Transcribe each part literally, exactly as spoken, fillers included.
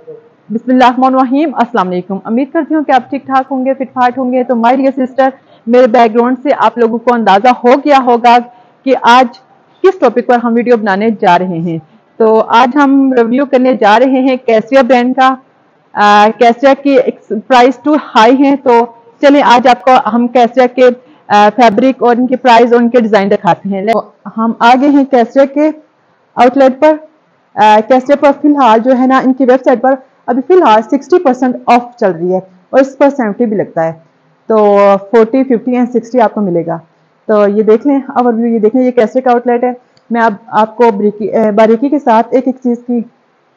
बिस्मिल्लाहिर्रहमानिर्रहीम। अस्सलाम वालेकुम। उम्मीद करती हूँ कि आप ठीक ठाक होंगे, फिट फाट होंगे। तो माय डियर सिस्टर, मेरे बैकग्राउंड से आप लोगों को अंदाजा हो गया होगा कि आज किस टॉपिक पर हम वीडियो बनाने जा रहे हैं। तो आज हम रिव्यू करने जा रहे हैं कैसिया ब्रांड का। कैसिया की प्राइस टू हाई है, तो चलिए आज आपको हम कैसिया के फैब्रिक और इनके प्राइस और इनके डिजाइन दिखाते हैं। तो हम आ गए हैं कैसिया के आउटलेट पर। कैसिया पर फिलहाल जो है ना, इनकी वेबसाइट पर अभी फिलहाल साठ परसेंट ऑफ चल रही है और इस पर सत्तर भी लगता है, तो चालीस, पचास एंड साठ आपको मिलेगा। तो ये देख लें ओवरव्यू, ये देख लें, ये कैसिया का आउटलेट है। मैं अब आप, आपको बारीकी बारीकी के साथ एक एक चीज की,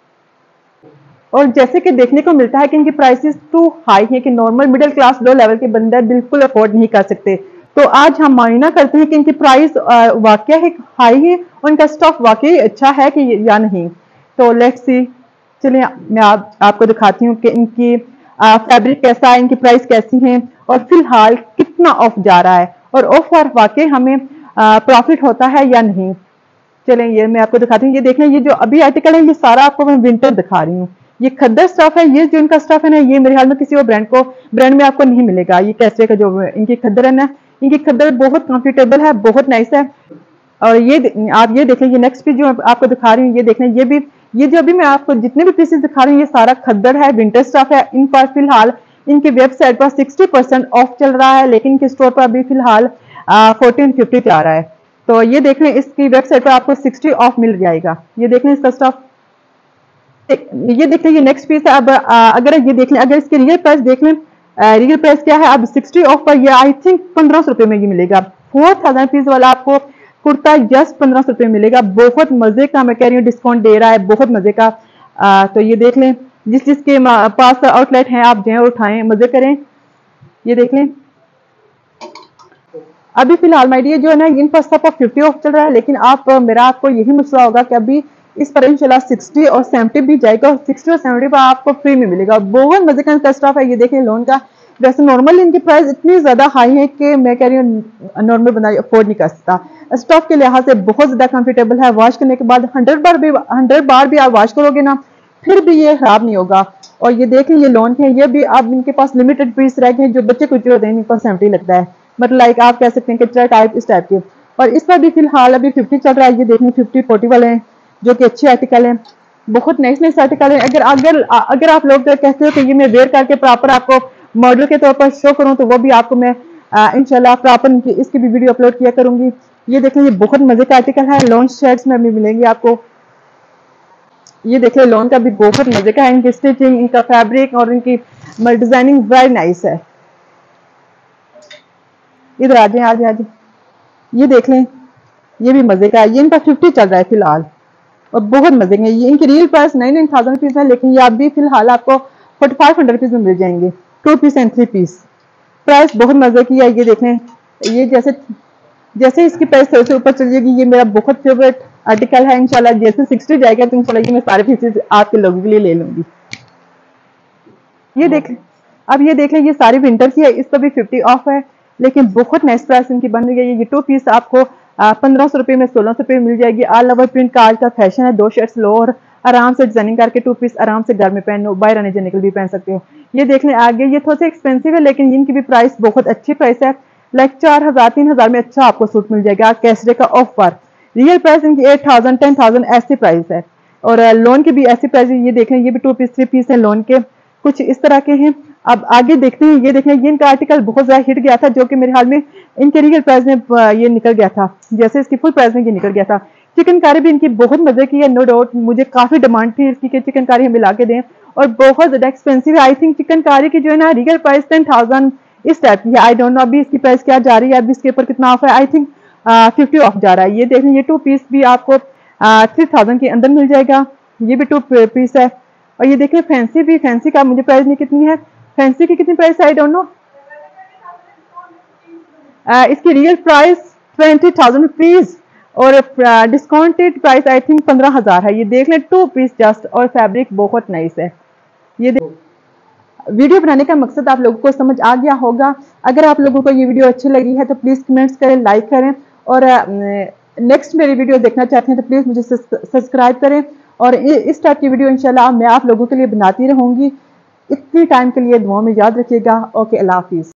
और जैसे कि देखने को मिलता है कि इनकी प्राइसेस टू हाई है कि normal middle class low level के बंदे बिल्कुल अफोर्ड नहीं कर सकते। तो आज हम मायना करते हैं कि इनकी प्राइस वाकई है हाई है और इनका स्टॉक वाकई अच्छा है कि या नहीं। तो लेट्स सी, चलिए मैं आप, आपको दिखाती हूँ कि इनकी फैब्रिक कैसा है, इनकी प्राइस कैसी है और फिलहाल कितना ऑफ जा रहा है और ऑफ पर वाकई हमें प्रॉफिट होता है या नहीं। चलें ये मैं आपको दिखाती हूँ। ये देख लें, ये जो अभी आर्टिकल है ये सारा आपको मैं विंटर दिखा रही हूँ। ये खद्दर स्टफ है, ये जो इनका स्टफ है ना, ये मेरे ख्याल में किसी और ब्रांड को ब्रांड में आपको नहीं मिलेगा। ये कैसे का जो इनकी खद्दर है ना, इनकी खद्दर बहुत कंफर्टेबल है, बहुत नाइस है। और ये आप ये देखें, ये नेक्स्ट पीस जो आपको दिखा रही हूँ, ये देखें, ये भी ये जो अभी मैं आपको जितने भी पीसेस दिखा रही हूँ ये सारा खद्दर है, विंटर स्टफ है। इन पर फिलहाल इनकी वेबसाइट पर साठ परसेंट ऑफ चल रहा है, लेकिन इनके स्टोर पर अभी फिलहाल फोर्टीन फिफ्टी पे आ रहा है। तो ये देख लें, इसकी वेबसाइट पर आपको साठ ऑफ मिल जाएगा। ये देख लें इसका स्टफ, ये देख लें, ये नेक्स्ट पीस है। अब आ, अगर ये देख लें, अगर इसकी रियल प्राइस देख लें, रियल प्राइस क्या है अब साठ ऑफ पर, ये आई थिंक पंद्रह सौ रुपए में ये मिलेगा। फोर थाउजेंड पीस वाला आपको कुर्ता जस्ट पंद्रह सौ रुपए मिलेगा। बहुत मजे का, मैं कह रही हूँ, डिस्काउंट दे रहा है, बहुत मजे का। आ, तो ये देख लें, जिस जिसके पास आउटलेट है आप जाएं और उठाएं, मजे करें। ये देख लें, अभी फिलहाल माय डियर जो है ना, इन पर सब फिफ्टी ऑफ चल रहा है, लेकिन आप मेरा आपको यही मसला होगा कि अभी इस पर इंशाल्लाह साठ और सत्तर भी जाएगा और साठ और सत्तर पर आपको फ्री में मिलेगा। बहुत मजे का स्टफ है। ये देखें लोन का, वैसे नॉर्मल इनकी प्राइस इतनी ज्यादा हाई है कि मैं कह रही हूँ नॉर्मल बंदा अफोर्ड नहीं कर सकता। स्टॉक के लिहाज से बहुत ज्यादा कंफर्टेबल है। वॉश करने के बाद हंड्रेड बार भी हंड्रेड बार भी आप वॉश करोगे ना, फिर भी ये खराब नहीं होगा। और ये देखें, ये लोन है, ये भी अब इनके पास लिमिटेड पीस रह गए जो बच्चे कुछ होते हैं, इन पर सेवेंटी लगता है, मतलब लाइक आप कह सकते हैं कि टाइप इस टाइप के। और इस पर भी फिलहाल अभी फिफ्टी चल रहा है। ये देखने फिफ्टी फोर्टी वाले हैं जो कि अच्छे आर्टिकल हैं, बहुत नाइस नाइस आर्टिकल है। अगर अगर अगर आप लोग कहते हो कि ये मैं वेयर करके प्रॉपर आपको मॉडल के तौर पर शो करूं, तो वो भी आपको मैं इंशाल्लाह प्रॉपर इसकी भी वीडियो अपलोड किया करूंगी। ये देखें, ये बहुत मजे का आर्टिकल है। लॉन शर्ट्स में भी मिलेंगे आपको। ये देखें, लॉन का भी बहुत मजे का है। इनकी स्टिचिंग, इनका फैब्रिक और इनकी डिजाइनिंग वेरी नाइस है। इधर आ जाए, आ जाए, आ जाए। ये देख लें, ये भी मजे का है। ये इनका फिफ्टी चल रहा है फिलहाल और बहुत मजे के। ये इनकी real price nine nine thousand rupees है, लेकिन ये अभी फिलहाल आपको फोर्टी फाइव हंड्रेड रुपीज में मिल जाएंगे, two piece and three piece. Price बहुत मजे की है। ये देखें, ये जैसे जैसे इसकी प्राइस थोड़ी से ऊपर चल जाएगी, ये मेरा बहुत फेवरेट आर्टिकल है। इंशाल्लाह जैसे साठ जाएगा तो इंशाल्लाह मैं सारे पीसेस आपके लोगों के लिए ले लूंगी। ये देख, अब ये देख लें, ये सारी विंटर की है, इस पर भी फिफ्टी ऑफ है, लेकिन बहुत नाइस प्राइस इनकी बन रही है। ये टू पीस आपको पंद्रह सौ रुपए में सोलह सौ रुपए मिल जाएगी। ऑल ओवर प्रिंट का आज का फैशन है। दो शर्ट्स लो और आराम से डिजाइनिंग करके टू पीस आराम से घर में पहनो, बाहर आने जाने के लिए भी पहन सकते हो। ये देख लें आगे, ये थोड़ा सा एक्सपेंसिव है, लेकिन इनकी भी प्राइस बहुत अच्छी प्राइस है। लाइक चार हजार तीन हजार में अच्छा आपको सूट मिल जाएगा कैसरे का ऑफ पर। रियल प्राइस इनकी एट थाउजेंड टेन थाउजेंड ऐसी प्राइस है। और लोन की भी ऐसी प्राइस है। ये देख लें, ये भी टू पीस थ्री पीस है लोन के, कुछ इस तरह के हैं। अब आगे देखते हैं। ये देखें, ये इनका आर्टिकल बहुत ज्यादा हिट गया था, जो कि मेरे हाल में इनके रियल प्राइस में ये निकल गया था, जैसे इसकी फुल प्राइस में ये निकल गया था। चिकनकारी भी इनकी बहुत मजे की है, नो डाउट। मुझे काफी डिमांड थी इसकी कि चिकनकारी हमें ला के दें, और बहुत ज्यादा एक्सपेंसिव है। आई थिंक चिकनकारी की जो है ना रियल प्राइस टेन थाउजेंड इस टाइप की है। आई डोंट नो अभी इसकी प्राइस क्या जा रही है, अभी इसके ऊपर कितना ऑफ है। आई थिंक फिफ्टी ऑफ जा रहा है। ये देखें, ये टू पीस भी आपको थ्री थाउजेंड के अंदर मिल जाएगा। ये भी टू पीस है। और ये देखें फैंसी भी, फैंसी का मुझे प्राइस नहीं कितनी है, फैंसी की कितनी प्राइस है आई डोंट नो। इसकी real price twenty thousand rupees और डिस्काउंटेड प्राइस आई थिंक पंद्रह हजार है। ये देख लें, टू पीस जस्ट, और फैब्रिक बहुत नाइस है। ये वीडियो बनाने का मकसद आप लोगों को समझ आ गया होगा। अगर आप लोगों को ये वीडियो अच्छी लगी है तो प्लीज कमेंट्स करें, लाइक करें, और नेक्स्ट मेरी वीडियो देखना चाहते हैं तो प्लीज मुझे सब्सक्राइब करें और इस टाइप की वीडियो इंशाल्लाह मैं आप लोगों के लिए बनाती रहूंगी। इतनी टाइम के लिए दुआ में याद रखिएगा। ओके, अल्लाह हाफिज।